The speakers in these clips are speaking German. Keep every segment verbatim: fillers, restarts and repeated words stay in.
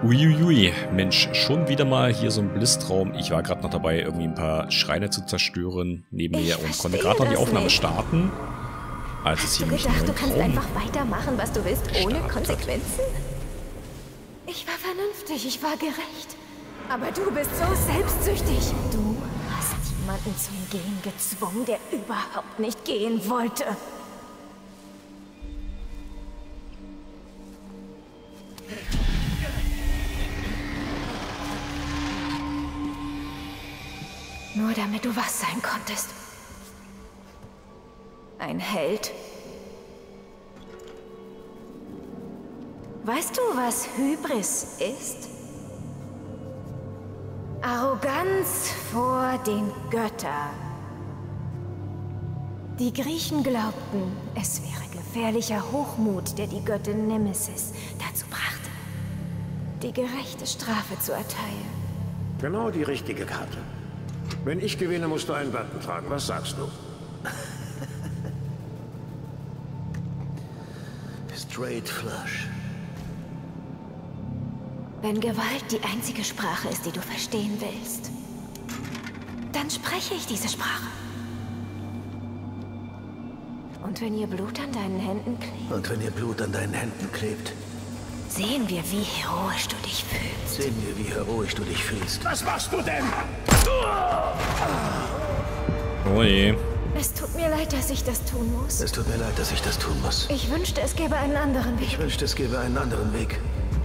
Uiuiui, Mensch, schon wieder mal hier so ein Blisstraum. Ich war gerade noch dabei, irgendwie ein paar Schreine zu zerstören neben mir und konnte gerade noch die Aufnahme nicht starten. Als es hier Hast du gedacht, du kannst einfach weitermachen, was du willst, ohne Konsequenzen? Ich war vernünftig, ich war gerecht. Aber du bist so selbstsüchtig. Du hast jemanden zum Gehen gezwungen, der überhaupt nicht gehen wollte. Nur damit du was sein konntest. Ein Held. Weißt du, was Hybris ist? Arroganz vor den Göttern. Die Griechen glaubten, es wäre gefährlicher Hochmut, der die Göttin Nemesis dazu brachte, die gerechte Strafe zu erteilen. Genau die richtige Karte. Wenn ich gewinne, musst du einen Button tragen. Was sagst du? Straight Flush. Wenn Gewalt die einzige Sprache ist, die du verstehen willst, dann spreche ich diese Sprache. Und wenn ihr Blut an deinen Händen klebt... Und wenn ihr Blut an deinen Händen klebt... Sehen wir, wie heroisch du dich fühlst. Sehen wir, wie heroisch du dich fühlst. Was machst du denn? Oh je. Es tut mir leid, dass ich das tun muss. Es tut mir leid, dass ich das tun muss. Ich wünschte, es gäbe einen anderen Weg. Ich wünschte, es gäbe einen anderen Weg.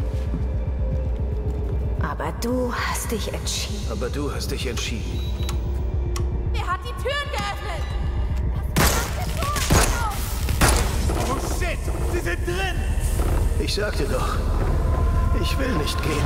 Aber du hast dich entschieden. Aber du hast dich entschieden. Wer hat die Türen geöffnet? Oh shit! Sie sind drin! Ich sagte doch, ich will nicht gehen.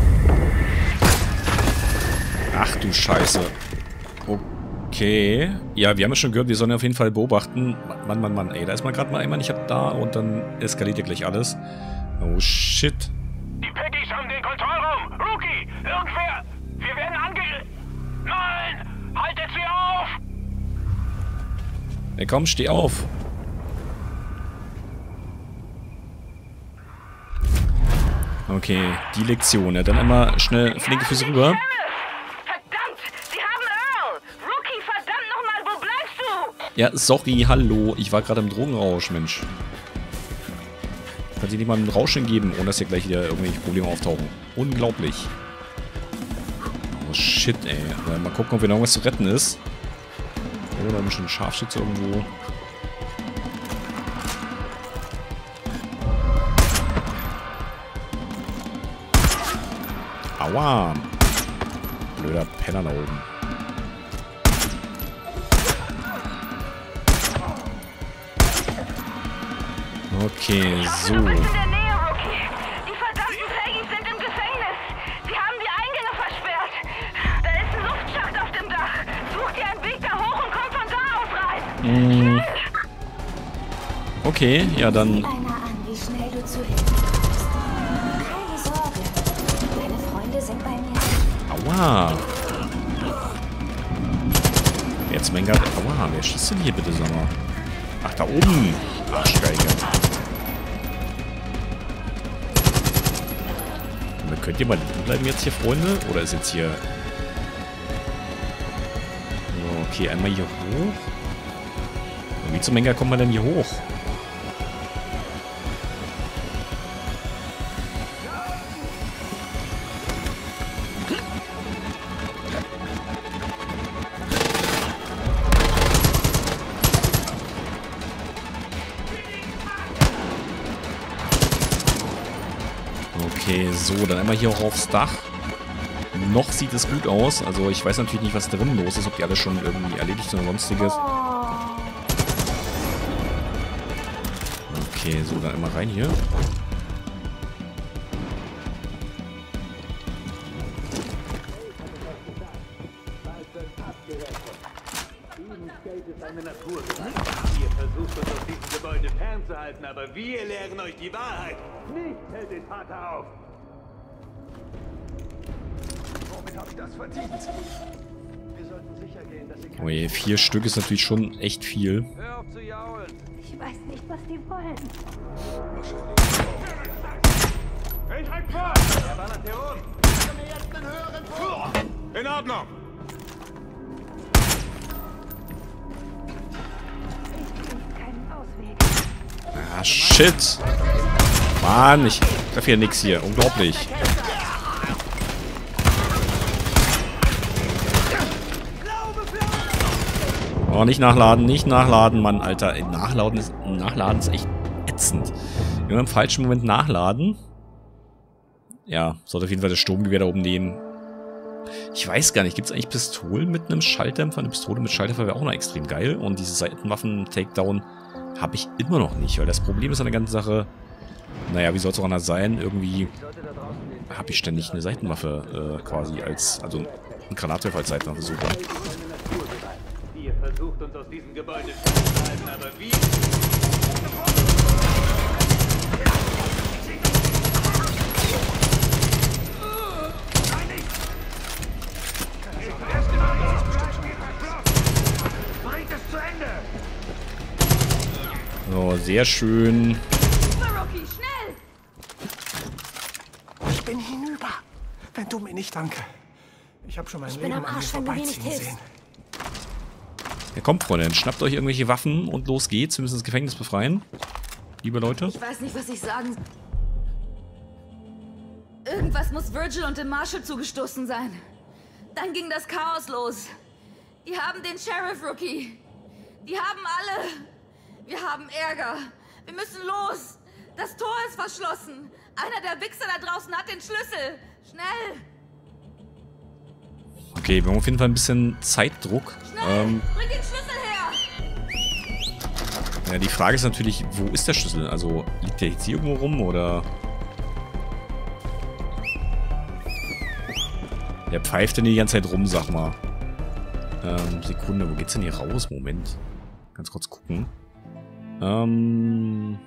Ach du Scheiße. Okay. Ja, wir haben ja schon gehört, wir sollen auf jeden Fall beobachten. Mann, Mann, Mann, ey, da ist man gerade mal einmal nicht da und dann eskaliert ja gleich alles. Oh shit. Die Peggies haben den Kontrollraum! Rookie! Irgendwer! Wir werden ange... Nein! Haltet sie auf! Ey, komm, steh auf. Okay, die Lektion. Ja, dann einmal schnell flinke Füße rüber. Verdammt! Sie haben Earl! Rookie, verdammt nochmal, wo bleibst du? Ja, sorry, hallo. Ich war gerade im Drogenrausch, Mensch. Kann sich nicht mal einen Rauschen geben, ohne dass hier gleich wieder irgendwelche Probleme auftauchen. Unglaublich. Oh shit, ey. Mal gucken, ob hier noch irgendwas zu retten ist. Oh, da haben wir schon einen Scharfschütze irgendwo. Aua. Blöder Penner da oben. Okay, so. In der Nähe, Rookie. Die verdammten Peggies sind im Gefängnis. Sie haben die Eingänge versperrt. Da ist ein Luftschacht auf dem Dach. Such dir einen Weg da hoch und komm von da aus rein. Mm. Okay, ja dann. Sieh einer an, wie schnell du zu Hilfe kommst. Keine Sorge. Deine Freunde sind bei mir. Aua. Jetzt mein Gott. Aua, wer schießt denn hier bitte, sag mal? Ach, da oben. Arschgeige. Könnt ihr mal liegen bleiben jetzt hier, Freunde? Oder ist jetzt hier... Okay, einmal hier hoch. Und wie zum Henker kommt man denn hier hoch? Okay, so, dann einmal hier auch aufs Dach. Noch sieht es gut aus. Also ich weiß natürlich nicht, was drin los ist, ob die alle schon irgendwie erledigt sind oder sonstiges. Okay, so, dann einmal rein hier. Ihr versucht uns aus diesem Gebäude fernzuhalten, aber wir lehren euch die Wahrheit. Nicht hält den Vater auf. Womit habe ich das verdient? Wir sollten sicher gehen, dass sie... Oh je, vier Stück ist natürlich schon echt viel. Hör auf zu jaulen. Ich weiß nicht, was die wollen. Ich reck vor! Er ballert hier oben! In Ordnung! Ah, shit. Mann, ich treffe hier nix hier. Unglaublich. Oh, nicht nachladen, nicht nachladen, Mann, Alter. Ey, Nachladen ist, Nachladen ist echt ätzend. Wenn wir im falschen Moment nachladen. Ja, sollte auf jeden Fall das Sturmgewehr da oben nehmen. Ich weiß gar nicht, gibt es eigentlich Pistolen mit einem Schalldämpfer? Eine Pistole mit Schalldämpfer wäre auch noch extrem geil. Und diese Seitenwaffen-Takedown habe ich immer noch nicht. Weil das Problem ist an der ganzen Sache, naja, wie soll es auch anders sein? Irgendwie habe ich ständig eine Seitenwaffe äh, quasi als, also ein Granatwerfer als Seitenwaffe suche. Ihr versucht uns aus diesem Gebäude zu halten, aber wie? So, sehr schön. Rocky, schnell! Ich bin hinüber. Wenn du mir nicht danke. Ich habe schon mein bin Leben am an mir Arsch, wenn du mir nicht vorbeiziehen hilfst. sehen. Ja, kommt, Freunde, schnappt euch irgendwelche Waffen und los geht's. Wir müssen das Gefängnis befreien. Liebe Leute. Ich weiß nicht, was ich sagen... Irgendwas muss Virgil und dem Marshall zugestoßen sein. Dann ging das Chaos los. Die haben den Sheriff, Rookie. Die haben alle... Wir haben Ärger. Wir müssen los. Das Tor ist verschlossen. Einer der Wichser da draußen hat den Schlüssel. Schnell. Okay, wir haben auf jeden Fall ein bisschen Zeitdruck. Schnell. Ähm, Bring den Schlüssel her. ja, die Frage ist natürlich, wo ist der Schlüssel? Also, liegt der jetzt hier irgendwo rum, oder... Der pfeift denn die ganze Zeit rum, sag mal. Ähm, Sekunde, wo geht's denn hier raus? Moment. Ganz kurz gucken. Ähm...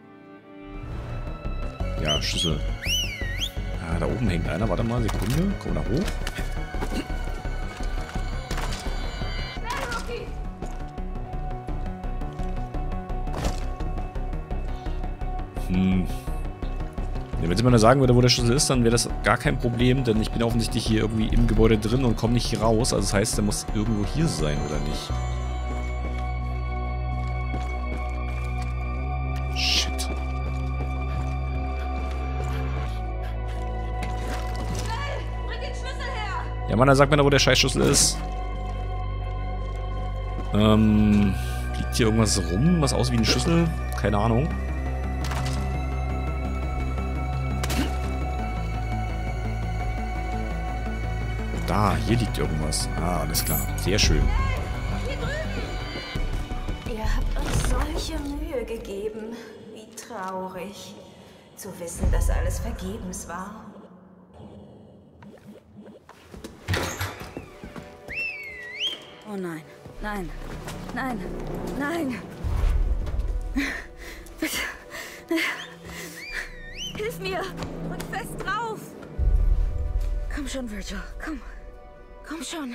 Ja, Schlüssel. Ah, da oben hängt einer. Warte mal, Sekunde. Komm da hoch. Schnell, Rookie. Hm. Ja, wenn sie mir nur sagen würde, wo der Schlüssel ist, dann wäre das gar kein Problem, denn ich bin offensichtlich hier irgendwie im Gebäude drin und komme nicht hier raus. Also das heißt, der muss irgendwo hier sein, oder nicht? Shit. Schnell. Bring den Schlüssel her. Ja, Mann, dann sagt mir da, wo der Scheißschlüssel ist. Ähm, liegt hier irgendwas rum, was aussieht wie ein Schlüssel? Keine Ahnung. Da, hier liegt irgendwas. Ah, alles klar. Sehr schön. Ihr habt uns solche Mühe gegeben. Wie traurig. Zu wissen, dass alles vergebens war. Oh nein, nein, nein, nein. Bitte. Hilf mir. Drück fest drauf. Komm schon, Virgil. Komm. Komm schon.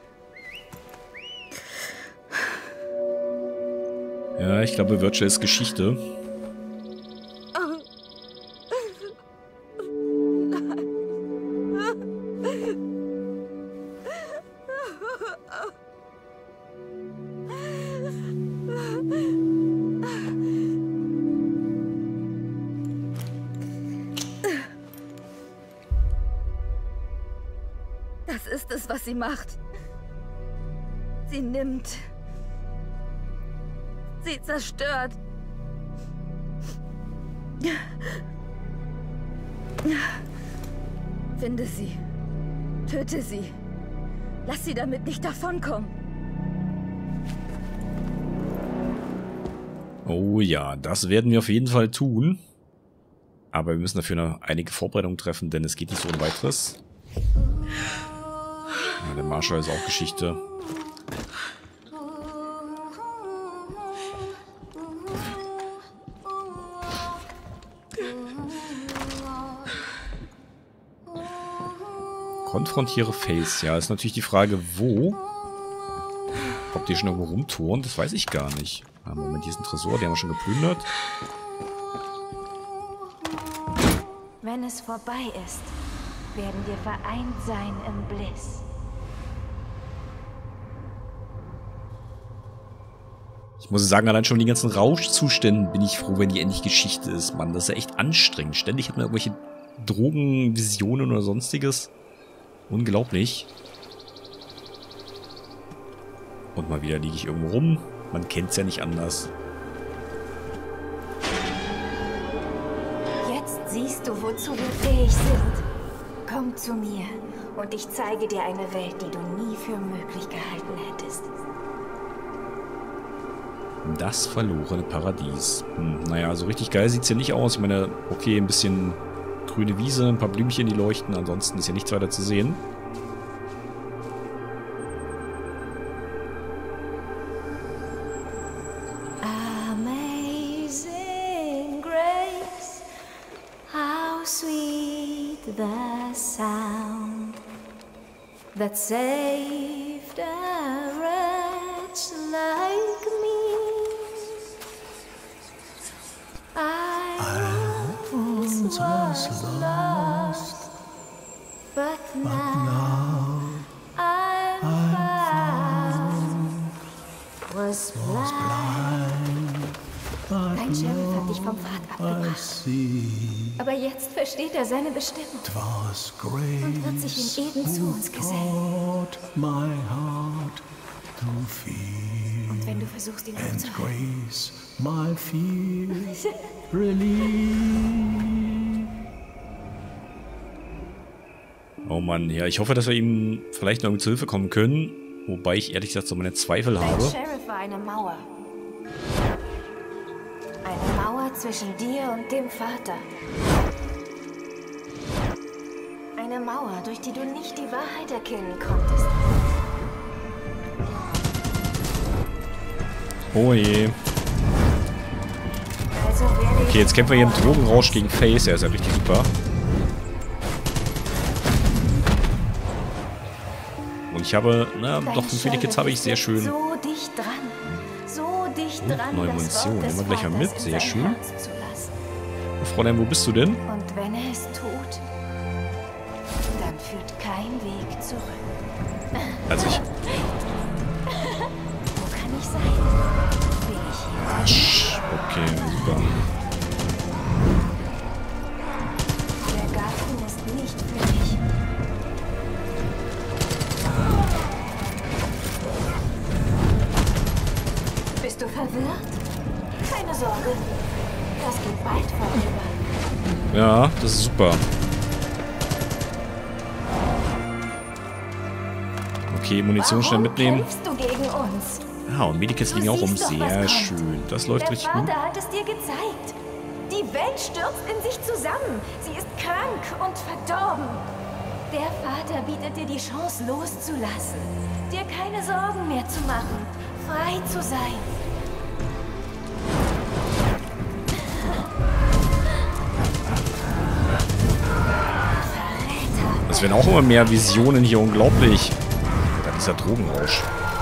Ja, ich glaube, Virgil ist Geschichte. Das ist es, was sie macht. Sie nimmt. Sie zerstört. Finde sie. Töte sie. Lass sie damit nicht davonkommen. Oh ja, das werden wir auf jeden Fall tun. Aber wir müssen dafür noch einige Vorbereitungen treffen, denn es geht nicht so ohne weiteres. Ja, der Marshall ist auch Geschichte. Konfrontiere Face. Ja, ist natürlich die Frage, wo? Ob die schon irgendwo rumtouren, das weiß ich gar nicht. Ah, Moment, hier ist ein Tresor, den haben wir schon geplündert. Wenn es vorbei ist, werden wir vereint sein im Bliss. Ich muss sagen, allein schon die ganzen Rauschzuständen bin ich froh, wenn die endlich Geschichte ist, Mann. Das ist ja echt anstrengend. Ständig hat man irgendwelche Drogenvisionen oder sonstiges. Unglaublich. Und mal wieder liege ich irgendwo rum. Man kennt es ja nicht anders. Jetzt siehst du, wozu wir fähig sind. Komm zu mir und ich zeige dir eine Welt, die du nie für möglich gehalten hättest. Das verlorene Paradies. Hm, naja, so richtig geil sieht es hier nicht aus. Ich meine, okay, ein bisschen grüne Wiese, ein paar Blümchen, die leuchten. Ansonsten ist hier nichts weiter zu sehen. Amazing grace, how sweet the sound that saved a wretch like me. I once was lost, but now I'm found. Was blind, dein Sheriff hat dich vom Pfad abgebracht. Aber jetzt versteht er seine Bestimmung und wird sich in Eden zu uns gesellen. Und wenn du versuchst, ihn aufzuhalten, oh Mann, ja, ich hoffe, dass wir ihm vielleicht noch zu Hilfe kommen können. Wobei ich ehrlich gesagt so meine Zweifel habe. Dein Sheriff war eine Mauer. Eine Mauer zwischen dir und dem Vater. Eine Mauer, durch die du nicht die Wahrheit erkennen konntest. Oh je. Also werde ich Okay, jetzt kämpfen wir hier im Drogenrausch gegen Face. Er ist ja richtig super. Und ich habe, na, doch fünf Medikits habe ich, sehr schön. So dicht dran. So dicht Und dran, neue das Munition. Wort des Nehmen wir gleich mal mit. Vaters in Sehr sein schön. Herz zu lassen. Fräulein, wo bist du denn? Und wenn er es tut, dann führt kein Weg zurück. Also ich... Wo kann ich sein? Will ich hier? Asch. Okay, super. Der Garten ist nicht für dich. Bist du verwirrt? Keine Sorge. Das geht bald vorüber. Ja, das ist super. Okay, Munition schnell mitnehmen. Warum kämpfst du gegen uns? Ja, und Medikits liegen auch rum. siehst doch, was Sehr kommt. schön. Das läuft Der richtig gut. Vater hat es dir gezeigt. Die Welt stürzt in sich zusammen. Sie ist krank und verdorben. Der Vater bietet dir die Chance, loszulassen. Dir keine Sorgen mehr zu machen. Frei zu sein. Verräter. Es werden auch immer mehr Visionen hier. Unglaublich. Da dieser Drogenrausch.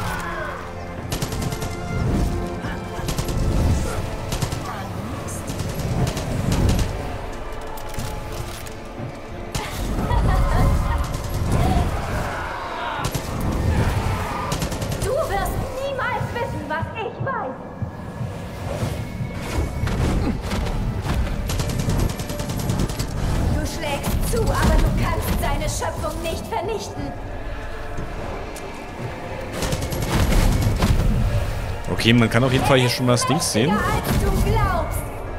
Du wirst niemals wissen, was ich weiß. Du schlägst zu, aber du kannst seine Schöpfung nicht vernichten. Okay, man kann auf jeden Fall hier schon mal das Ding sehen. Mächtiger, als du glaubst.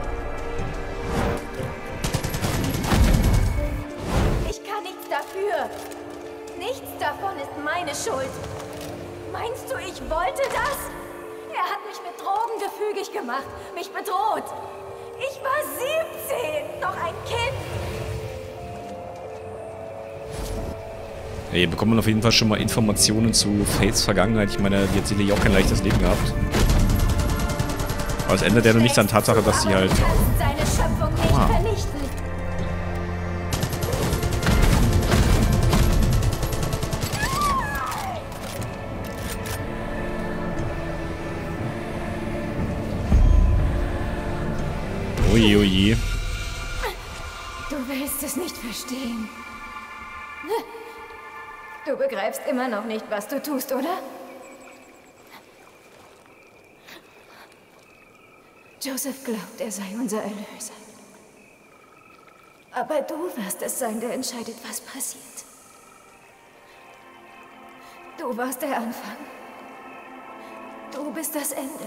Ich kann nichts dafür. Nichts davon ist meine Schuld. Meinst du, ich wollte das? Er hat mich mit Drogen gefügig gemacht, mich bedroht. Ich war siebzehn, noch ein Kind. Ja, hier bekommt man auf jeden Fall schon mal Informationen zu Fates Vergangenheit. Ich meine, die hat sicherlich auch kein leichtes Leben gehabt. Aber es ändert ja nur nichts an der Tatsache, dass sie halt... Du kannst seine Schöpfung nicht Ah. vernichten. Oje, oje. Du willst es nicht verstehen. Du begreifst immer noch nicht, was du tust, oder? Joseph glaubt, er sei unser Erlöser. Aber du wirst es sein, der entscheidet, was passiert. Du warst der Anfang. Du bist das Ende.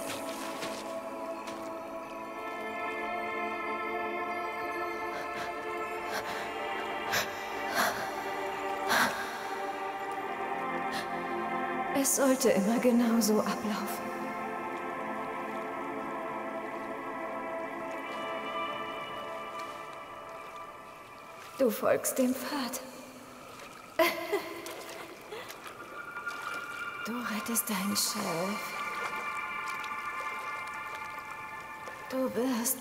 Es sollte immer genau so ablaufen. Du folgst dem Pfad. Du rettest deinen Sheriff. Du wirst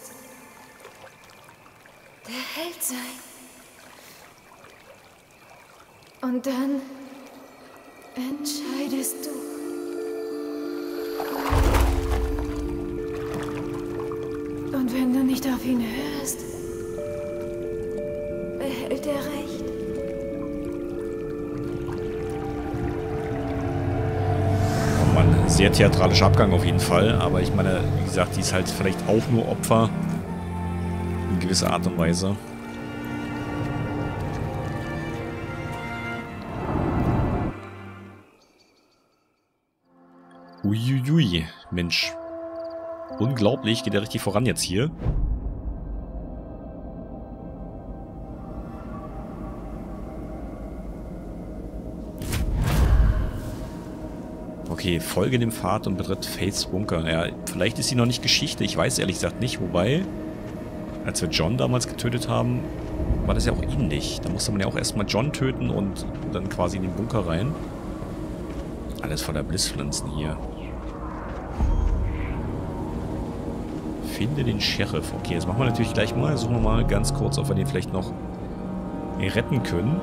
der Held sein. Und dann entscheidest du. Und wenn du nicht auf ihn hörst, behält er recht. Oh Mann, sehr theatralischer Abgang auf jeden Fall. Aber ich meine, wie gesagt, die ist halt vielleicht auch nur Opfer. In gewisser Art und Weise. Uiuiui, Mensch. Unglaublich, geht ja richtig voran jetzt hier. Okay, folge dem Pfad und betritt Faiths Bunker. Ja, vielleicht ist sie noch nicht Geschichte, ich weiß ehrlich gesagt nicht. Wobei, als wir John damals getötet haben, war das ja auch ähnlich. Da musste man ja auch erstmal John töten und dann quasi in den Bunker rein. Alles voller Blisspflanzen hier. Finde den Sheriff. Okay, das machen wir natürlich gleich mal. Suchen wir mal ganz kurz, ob wir den vielleicht noch retten können.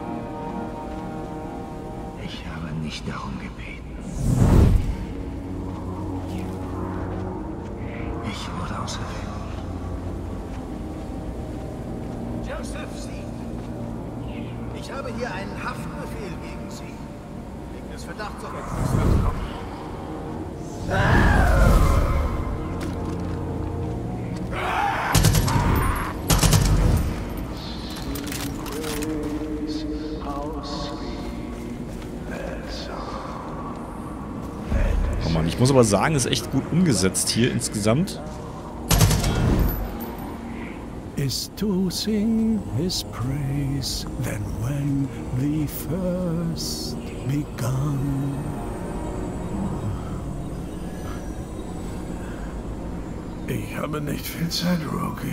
Ich habe nicht darum gebeten. Ich wurde auserwählt. Joseph, Sie. Ich habe hier einen Haftbefehl gegen Sie. Wegen des Verdachts auf Entführung. Ich muss aber sagen, ist echt gut umgesetzt hier insgesamt. Is to sing his praise than when we first begun. Ich habe nicht viel Zeit, Rookie.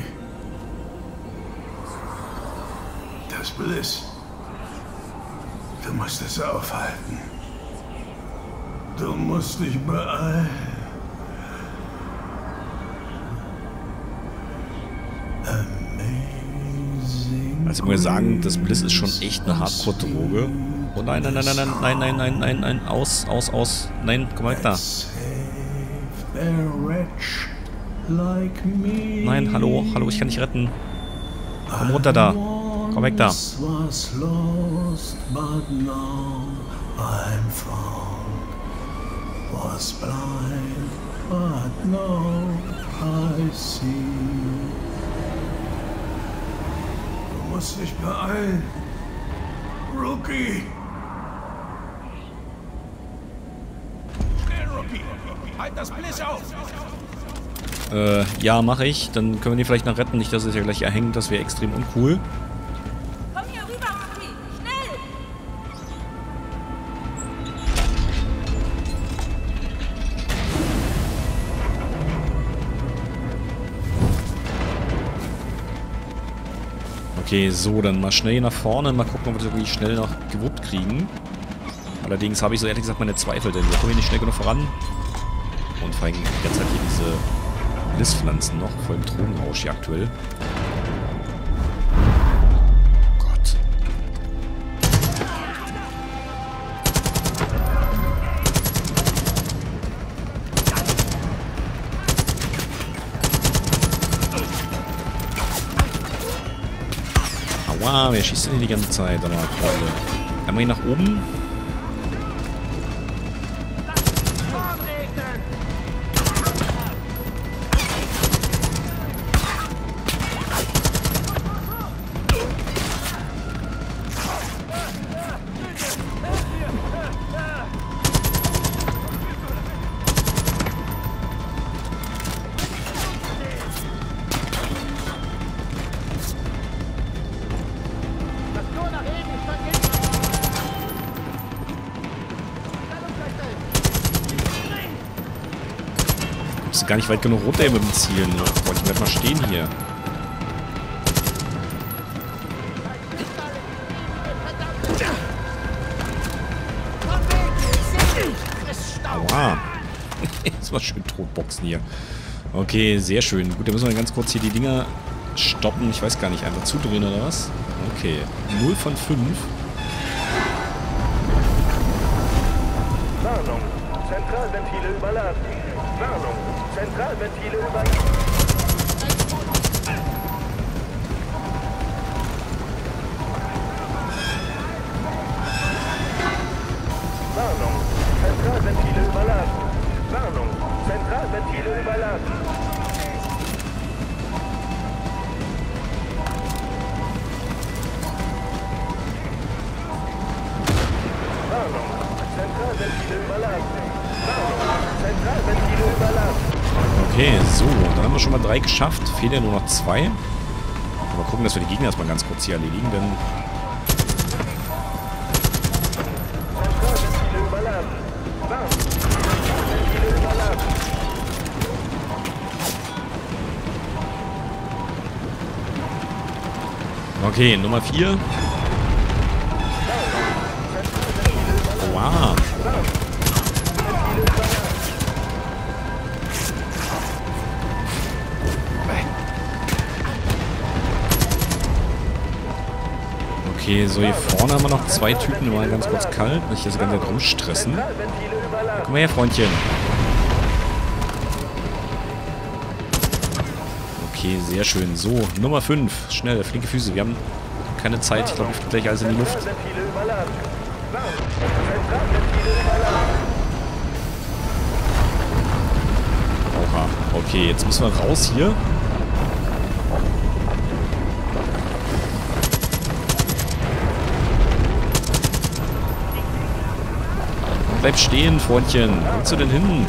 Das Bliss. Du musst es aufhalten. Du musst dich beeilen. Also ich muss sagen, das Bliss ist schon echt eine Hardcore-Droge. Oh nein, nein, nein, nein, nein, nein, nein, nein, nein, nein, aus, aus, aus. Nein, komm mal weg da. Nein, hallo, hallo, ich kann dich retten. Komm runter da. Komm weg da. Was blind, but now I see. Du musst dich beeilen, Rookie. Schnell, Rookie. Halt das Bliss auf. Äh, ja, mache ich. Dann können wir den vielleicht noch retten. Nicht, dass es ja gleich erhängt. Das wäre extrem uncool. Komm hier rüber, Rookie. Schnell! Okay, so, dann mal schnell nach vorne. Mal gucken, ob wir das irgendwie schnell noch gewuppt kriegen. Allerdings habe ich so ehrlich gesagt meine Zweifel, denn wir kommen hier nicht schnell genug voran. Und vor allem die ganze Zeit hier diese Blisspflanzen noch, voll im Drogenrausch hier aktuell. Oh Gott. Ah, wer schießt denn hier die ganze Zeit? Aber, Freunde. Einmal hier nach oben. Ist gar nicht weit genug runter mit dem Zielen. Ne? Ich bleib mal stehen hier. Aua. Jetzt mal schön totboxen hier. Okay, sehr schön. Gut, dann müssen wir ganz kurz hier die Dinger stoppen. Ich weiß gar nicht, einfach zudrehen oder was? Okay. null von fünf. Warnung. Zentralventile überladen. Warnung. Zentralventile überladen. Warnung. Zentralventile überladen. Warnung. Zentralventile überladen. Warnung. Zentralventile überladen. Warnung. Zentralventile überladen. Okay, so, dann haben wir schon mal drei geschafft. Fehlen ja nur noch zwei. Mal gucken, dass wir die Gegner erstmal ganz kurz hier erledigen, denn... Zentralventile überladen. Warnung. Zentralventile überladen. Okay, Nummer vier. Wow. Okay, so hier vorne haben wir noch zwei Typen, mal ganz kurz kalt, nicht das ganze rumstressen. Komm mal her, Freundchen. Okay, sehr schön. So, Nummer fünf. Schnell, flinke Füße. Wir haben keine Zeit. Ich glaube, ich fliege gleich alles in die Luft. Oha. Okay, jetzt müssen wir raus hier. Bleib stehen, Freundchen. Wo willst du denn hin?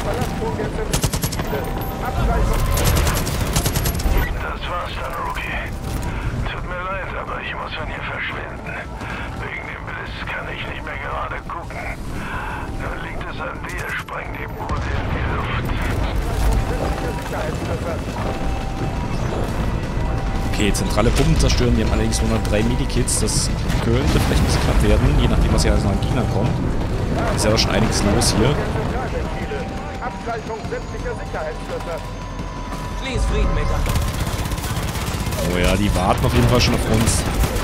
Das war's dann, Rookie. Tut mir leid, aber ich muss von hier verschwinden. Wegen dem Blitz kann ich nicht mehr gerade gucken. Dann liegt es an dir, spreng die Bude in die Luft. Okay, zentrale Pumpen zerstören. Wir haben allerdings nur noch drei Medikits. Das könnte vielleicht ein bisschen knapp werden, je nachdem, was hier alles noch an Gegner kommt. Ist ja doch schon einiges los hier. Abschaltung sämtlicher Sicherheitsschlösser. Schließ Frieden, Meter. Oh ja, die warten auf jeden Fall schon auf uns.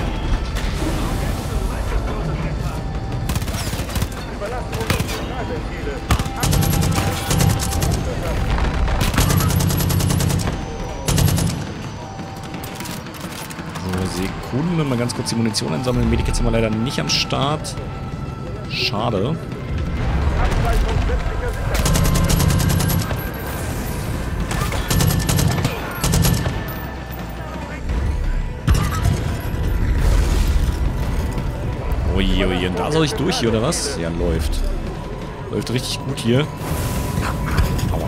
Überlastung der Zentralventile. So, Sekunden. Mal ganz kurz die Munition einsammeln. Medikits sind wir leider nicht am Start. Schade. Abschaltung sämtlicher Sicherheitsschlösser. Uiuiui, und da soll ich durch hier, oder was? Ja, läuft. Läuft richtig gut hier. Aua.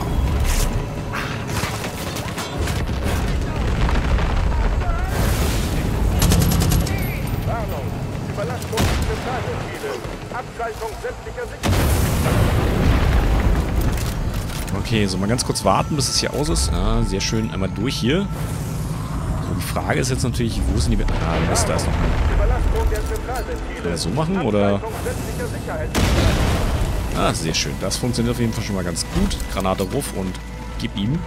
Warnung. Überlastung der Zentralventile. Abschaltung sämtlicher Sicherheitsschlösser. Okay, so mal ganz kurz warten, bis es hier aus ist. Ja, sehr schön. Einmal durch hier. So, die Frage ist jetzt natürlich, wo sind die... Ah, Mist, da ist noch ein... Überlastung der Zentralventile. Kann er so machen, oder... Abschaltung sämtlicher Sicherheitsschlösser. Ah, sehr schön. Das funktioniert auf jeden Fall schon mal ganz gut. Granate ruf und gib ihm.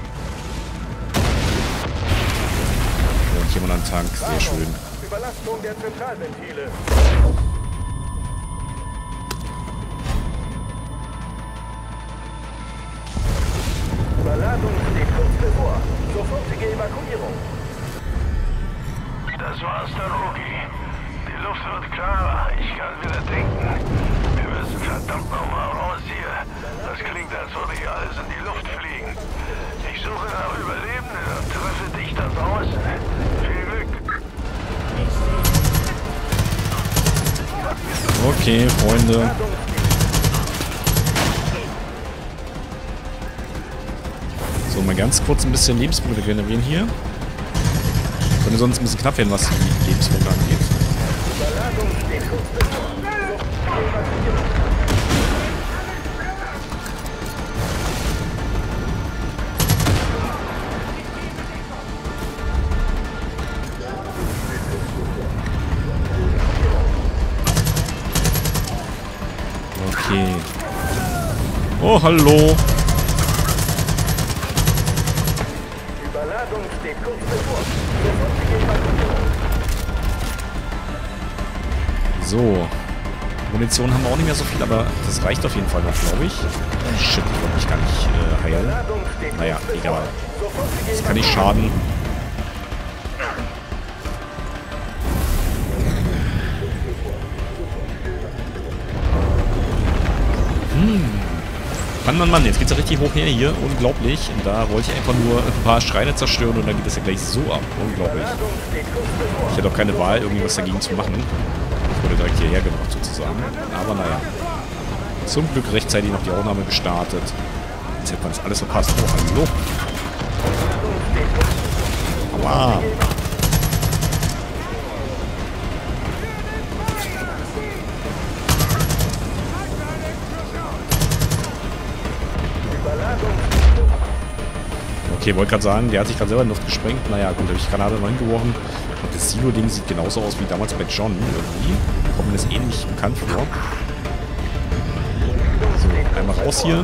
Und hier mal einen Tank. Sehr schön. Überlastung der Zentralventile. Überladung steht kurz bevor. Sofortige Evakuierung. Das war's dann, Rookie. Luft wird klarer. Ich kann wieder denken. Wir müssen verdammt nochmal raus hier. Das klingt, als würde hier alles in die Luft fliegen. Ich suche nach Überlebenden und treffe dich da draußen. Viel Glück. Okay, Freunde. So, mal ganz kurz ein bisschen Lebenspunkte generieren hier. Könnte sonst ein bisschen knapp werden, was die Lebenspunkte angeht. Okay. Oh, hallo. Überladung steht kurz bevor. So. Munition haben wir auch nicht mehr so viel, aber das reicht auf jeden Fall noch, glaube ich. Oh, shit, ich wollte mich gar nicht äh, heilen. Naja, egal. Das kann nicht schaden. Hm. Mann, Mann, Mann, jetzt geht's ja richtig hoch her hier. Unglaublich. Und da wollte ich einfach nur ein paar Schreine zerstören und dann geht das ja gleich so ab. Unglaublich. Ich hätte auch keine Wahl, irgendwas dagegen zu machen. Ich wurde direkt hierher gemacht, sozusagen. Aber naja. Zum Glück rechtzeitig noch die Aufnahme gestartet. Jetzt hätte man das alles verpasst. Oh, hallo. Aua. Okay, wollte gerade sagen, der hat sich gerade selber in die Luft gesprengt. Naja, gut, habe ich Granate mal hingeworfen. Und das Silo-Ding sieht genauso aus wie damals bei John irgendwie. Kommt mir das ähnlich bekannt vor. So, einmal raus hier.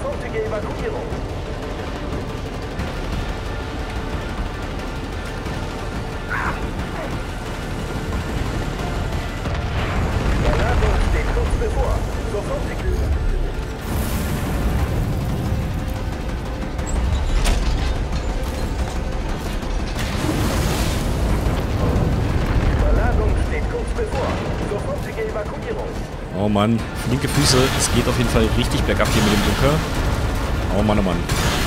Oh Mann, linke Füße, es geht auf jeden Fall richtig bergab hier mit dem Bunker. Oh Mann, oh Mann.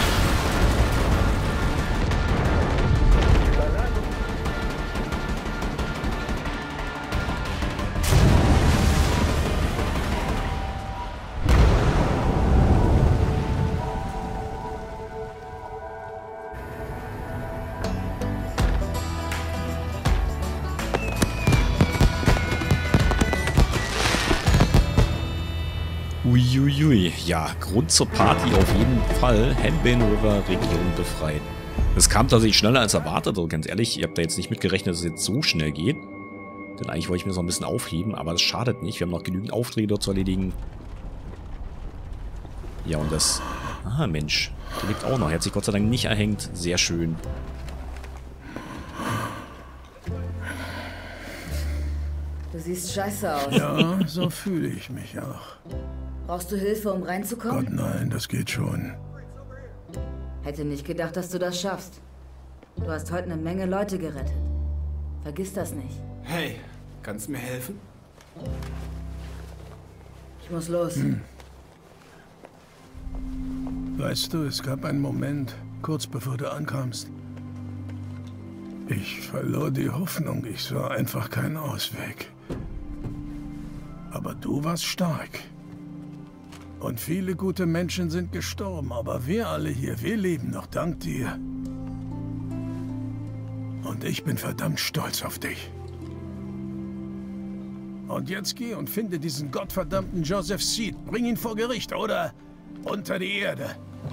Uiuiui. Ja, Grund zur Party auf jeden Fall. Henbane River Region befreien. Es kam tatsächlich schneller als erwartet. Also ganz ehrlich, ich habe da jetzt nicht mitgerechnet, dass es jetzt so schnell geht. Denn eigentlich wollte ich mir das noch ein bisschen aufheben, aber das schadet nicht. Wir haben noch genügend Aufträge dort zu erledigen. Ja, und das... Ah, Mensch. Der liegt auch noch. Er hat sich Gott sei Dank nicht erhängt. Sehr schön. Du siehst scheiße aus. Ja, so fühle ich mich auch. Brauchst du Hilfe, um reinzukommen? Gott, nein, das geht schon. Hätte nicht gedacht, dass du das schaffst. Du hast heute eine Menge Leute gerettet. Vergiss das nicht. Hey, kannst du mir helfen? Ich muss los. Hm. Weißt du, es gab einen Moment, kurz bevor du ankamst. Ich verlor die Hoffnung, ich sah einfach keinen Ausweg. Aber du warst stark. Und viele gute Menschen sind gestorben, aber wir alle hier, wir leben noch dank dir. Und ich bin verdammt stolz auf dich. Und jetzt geh und finde diesen gottverdammten Joseph Seed. Bring ihn vor Gericht oder unter die Erde.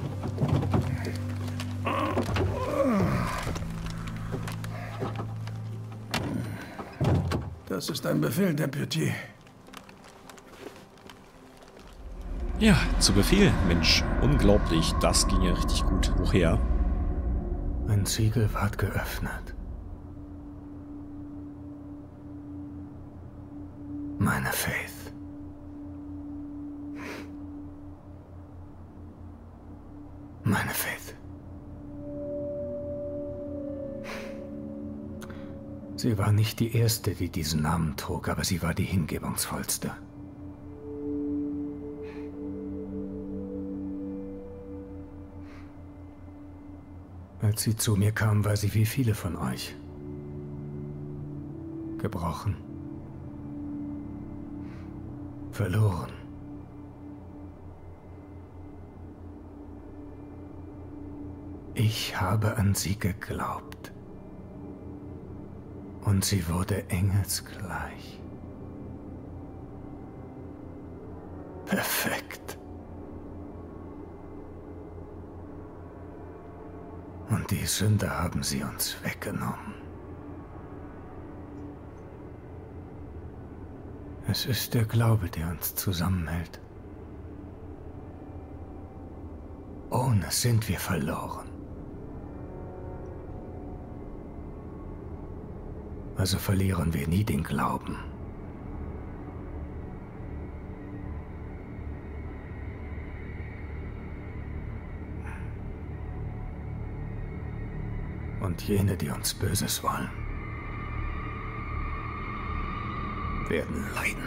Das ist ein Befehl, Deputy. Ja, zu Befehl, Mensch. Unglaublich, das ging ja richtig gut. Woher? Ein Siegel ward geöffnet. Meine Faith. Meine Faith. Sie war nicht die erste, die diesen Namen trug, aber sie war die hingebungsvollste. Als sie zu mir kam, war sie wie viele von euch. Gebrochen. Verloren. Ich habe an sie geglaubt. Und sie wurde engelsgleich. Perfekt. Und die Sünder haben sie uns weggenommen. Es ist der Glaube, der uns zusammenhält. Ohne sind wir verloren. Also verlieren wir nie den Glauben. Und jene, die uns Böses wollen, werden leiden.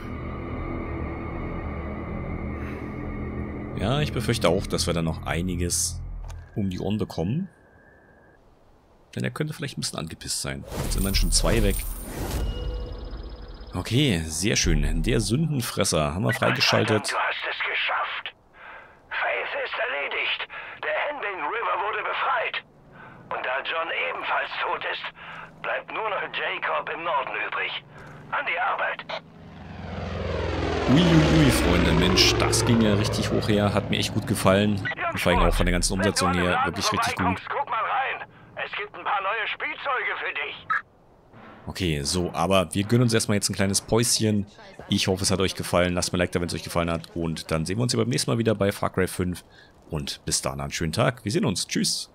Ja, ich befürchte auch, dass wir da noch einiges um die Ohren bekommen. Denn er könnte vielleicht ein bisschen angepisst sein. Jetzt sind dann schon zwei weg. Okay, sehr schön. Der Sündenfresser haben wir freigeschaltet. Du hast es geschafft. Faith ist erledigt. Der Handling River wurde befreit. Und da John ebenfalls tot ist, bleibt nur noch Jacob im Norden übrig. An die Arbeit. Uiuiui, Freunde, Mensch, das ging ja richtig hoch her. Hat mir echt gut gefallen. Und vor allem auch von der ganzen Umsetzung her wirklich richtig gut. Guck mal rein. Es gibt ein paar neue Spielzeuge für dich. Okay, so, aber wir gönnen uns erstmal jetzt ein kleines Päuschen. Ich hoffe, es hat euch gefallen. Lasst mir ein Like da, wenn es euch gefallen hat. Und dann sehen wir uns ja beim nächsten Mal wieder bei Far Cry fünf. Und bis dahin einen schönen Tag. Wir sehen uns. Tschüss.